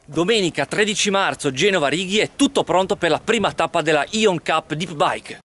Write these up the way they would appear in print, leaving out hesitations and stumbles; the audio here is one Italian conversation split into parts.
Domenica 13 marzo Genova Righi è tutto pronto per la prima tappa della Ion Cup Deep Bike.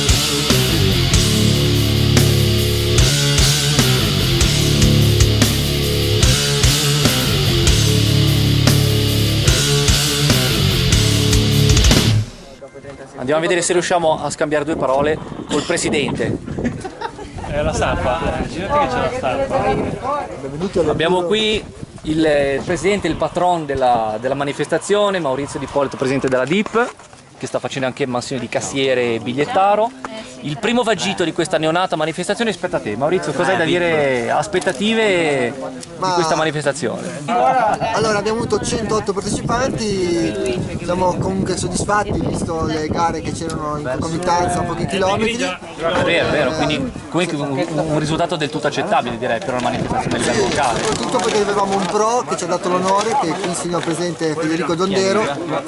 Andiamo a vedere se riusciamo a scambiare due parole col presidente. La stampa, girati che c'è la stampa. Abbiamo qui il presidente, il patron della manifestazione, Maurizio Di Polito, presidente della DIP, che sta facendo anche mansione di cassiere e bigliettaro. Il primo vagito di questa neonata manifestazione spetta a te. Maurizio, cosa hai da dire? Aspettative di questa manifestazione? Allora, abbiamo avuto 108 partecipanti, siamo comunque soddisfatti visto le gare che c'erano in concomitanza a pochi chilometri. È vero, quindi comunque un risultato del tutto accettabile, direi, per una manifestazione a livello locale. Soprattutto perché avevamo un pro che ci ha dato l'onore, che è qui il signor presidente Federico Dondero,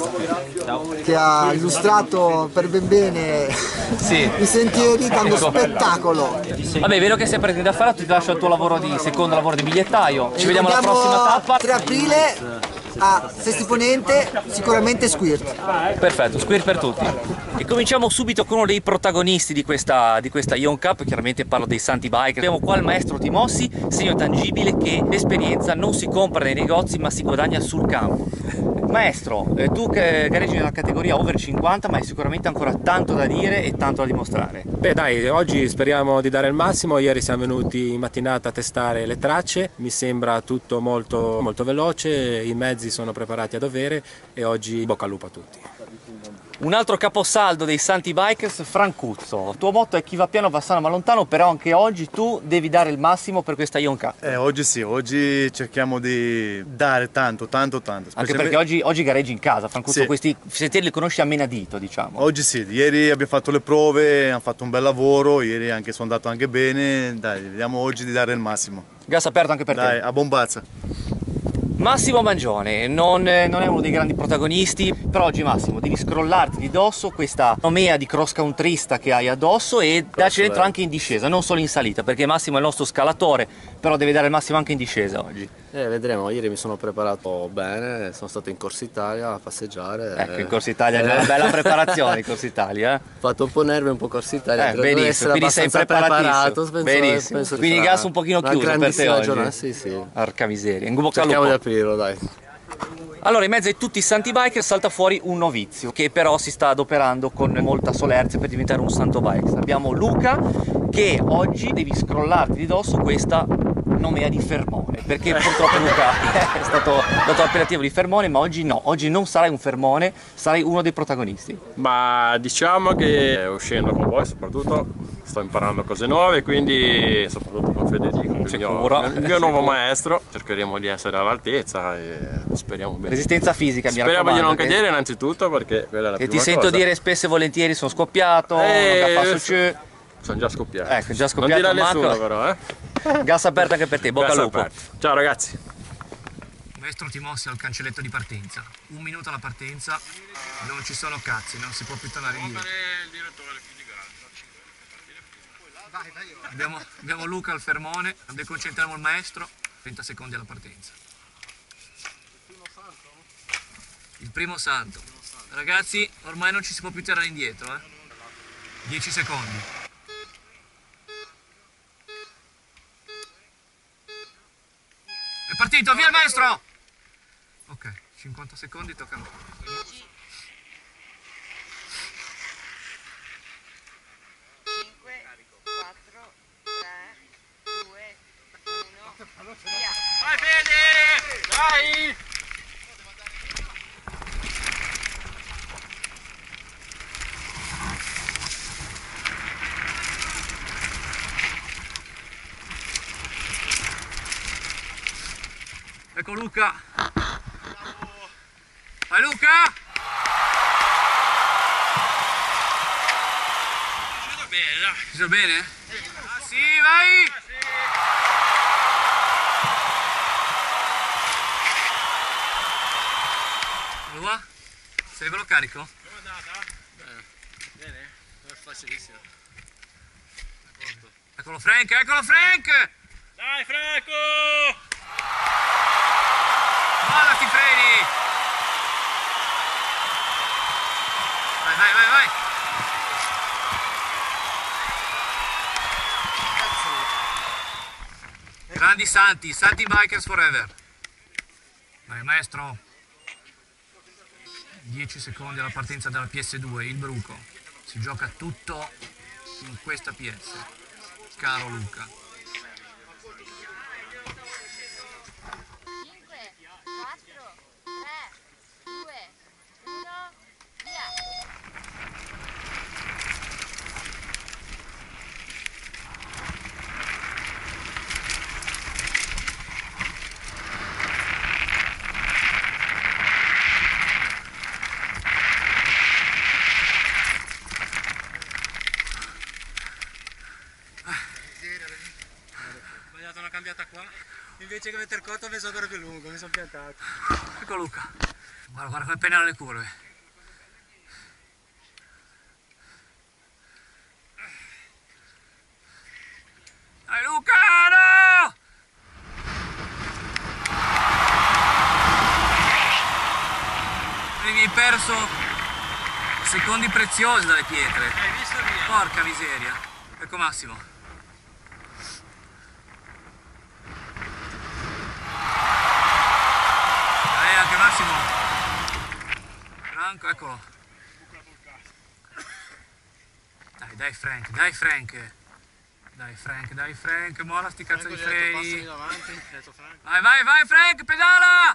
che ha illustrato per ben bene i sentieri dando spettacolo. Vabbè, è vero che sei presente a fare, ti lascio il tuo lavoro di secondo lavoro di bigliettaio. Ci vediamo alla prossima tappa. 3 aprile a Sesti Ponente, sicuramente Squirt. Perfetto, Squirt per tutti. E cominciamo subito con uno dei protagonisti di questa Ion Cup, chiaramente parlo dei Santi Biker. Abbiamo qua il maestro Timossi, segno tangibile che l'esperienza non si compra nei negozi ma si guadagna sul campo. Maestro, tu che gareggi nella categoria over 50, ma hai sicuramente ancora tanto da dire e tanto da dimostrare. Beh dai, oggi speriamo di dare il massimo. Ieri siamo venuti in mattinata a testare le tracce, mi sembra tutto molto veloce, i mezzi sono preparati a dovere e oggi bocca al lupo a tutti. Un altro caposaldo dei Santi Bikers, Francuzzo. Il tuo motto è chi va piano va sano ma lontano, però anche oggi tu devi dare il massimo per questa Ion Cup. Oggi sì, oggi cerchiamo di dare tanto. Anche perché oggi gareggi in casa, Francuzzo, sì. Questi sentieri li conosci a menadito, diciamo. Oggi sì, ieri abbiamo fatto le prove, hanno fatto un bel lavoro, ieri anche sono andato anche bene, dai, vediamo oggi di dare il massimo. Gas aperto anche per te. Dai, a bombazza. Massimo Mangione non è uno dei grandi protagonisti, però oggi Massimo devi scrollarti di dosso questa nomea di cross countrysta che hai addosso e darci dentro anche in discesa, non solo in salita, perché Massimo è il nostro scalatore, però deve dare il massimo anche in discesa oggi. Vedremo, ieri mi sono preparato bene, sono stato in Corsa Italia a passeggiare. Ecco, in Corsa Italia è una bella preparazione in Corsa Italia. Ho fatto un po' nervi, un po' Corsa Italia. Benissimo, quindi sei preparato. Benissimo, quindi il gas un pochino chiuso per te oggi. Sì. Porca miseria, in bocca al cerchiamo lupo. di aprirlo, dai. Allora, in mezzo a tutti i Santi Biker salta fuori un novizio che però si sta adoperando con molta solerzia per diventare un santo biker. Abbiamo Luca che oggi devi scrollarti di dosso questa nomea di Fermone, perché purtroppo Luca è stato dato l'appellativo di Fermone, ma oggi no, oggi non sarai un Fermone, sarai uno dei protagonisti. Ma diciamo che uscendo con voi soprattutto sto imparando cose nuove, quindi soprattutto con Federico, il mio nuovo maestro, cercheremo di essere all'altezza e speriamo bene. Resistenza fisica, mi raccomando. Speriamo di non cadere che... innanzitutto, perché quella è la prima cosa. E ti sento dire spesso e volentieri sono scoppiato, sono già scoppiato. Ecco, già scoppiato. Non dire a nessuno però, Gas aperto anche per te, bocca al lupo. Aperto. Ciao ragazzi. Maestro Timossi al cancelletto di partenza. 1 minuto alla partenza, non ci sono cazzi, non si può più tornare indietro. Abbiamo Luca al fermone, deconcentriamo il maestro, 30 secondi alla partenza. Il primo salto. Ragazzi, ormai non ci si può più tirare indietro, 10 secondi. È partito, via il maestro! Ok, 50 secondi, tocca a me. 10, 5, 4, 3, 2, 1, via! Vai Fede! Dai! Ecco Luca! Vai Luca! Ci vedo bene, dai! Ci vedo bene? Ah sì, vai! Lo va? Sei bello carico? Come è andata? Bene, non è facilissimo. Eccolo Frank, eccolo Frank! Dai Franco! Guardati freni! Vai, vai, vai! Grandi Santi, Santi Bikers Forever. Vai maestro. 10 secondi alla partenza della PS2, il bruco. Si gioca tutto in questa PS. Caro Luca. 5, 4, 3, 2, 1, via! Una cambiata qua, invece che mettere cotto ho messo ancora più lungo, mi sono piantato. Ecco Luca. Guarda, guarda come pennella le curve. Dai Luca, no! Avevi perso secondi preziosi dalle pietre. Hai visto via? Porca miseria. Ecco Massimo. Anche Massimo. Franco, eccolo. Dai, dai Frank, dai Frank. Dai Frank, dai Frank, molla sti cazzo di freni. Vai, vai, vai Frank, pedala!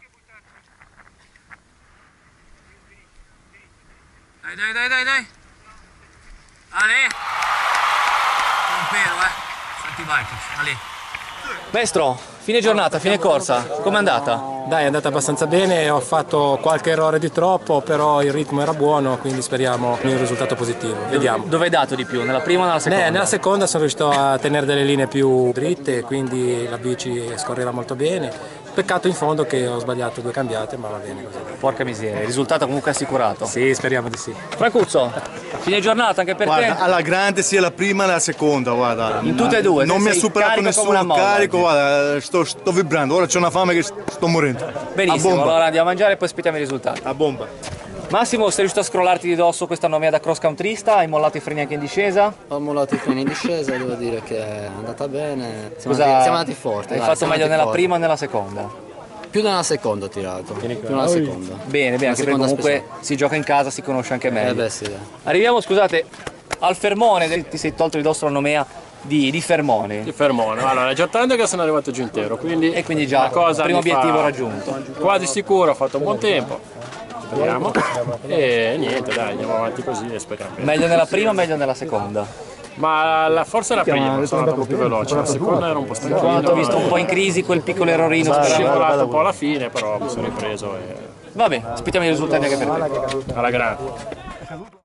Dai, dai, dai, dai, dai. Ale. Un pelo, Santi Bikers, Ale. Maestro, fine giornata, fine corsa, com'è andata? Dai, è andata abbastanza bene, ho fatto qualche errore di troppo, però il ritmo era buono, quindi speriamo in un risultato positivo. Vediamo. Dove hai dato di più? Nella prima o nella seconda? Nella seconda sono riuscito a tenere delle linee più dritte, quindi la bici scorreva molto bene. Peccato in fondo che ho sbagliato 2 cambiate, ma va bene così. Porca miseria, il risultato comunque assicurato. Sì, speriamo di sì. Francuzzo, fine giornata anche per Guarda, te? alla grande sia la prima che la seconda, guarda. In tutte e due? Non mi ha superato nessuno carico, guarda, sto vibrando, ora c'ho una fame che sto morendo. Benissimo, allora andiamo a mangiare e poi aspettiamo i risultati. A bomba. Massimo, sei riuscito a scrollarti di dosso questa nomea da cross countrysta? Hai mollato i freni anche in discesa? Ho mollato i freni in discesa, devo dire che è andata bene. Siamo andati forti. Hai fatto meglio nella prima o nella seconda? Più nella seconda ho tirato. Più nella seconda. Bene, bene, anche perché comunque si gioca in casa, si conosce anche meglio. Beh, sì. Arriviamo, scusate, al Fermone, ti sei tolto di dosso la nomea di Fermone. Di Fermone, allora è già tanto che sono arrivato giù intero, quindi già il primo obiettivo raggiunto. Quasi sicuro, ho fatto un buon tempo, speriamo, e niente dai, andiamo avanti così e speriamo. Meglio nella prima o meglio nella seconda? Ma forse la prima, sono andato un po' più veloce, la seconda ero un po' stanchino. Ho visto un po' in crisi quel piccolo errorino. Ho scivolato un po' alla fine, però mi sono ripreso e... Va bene, aspettiamo i risultati anche per te. Alla grande.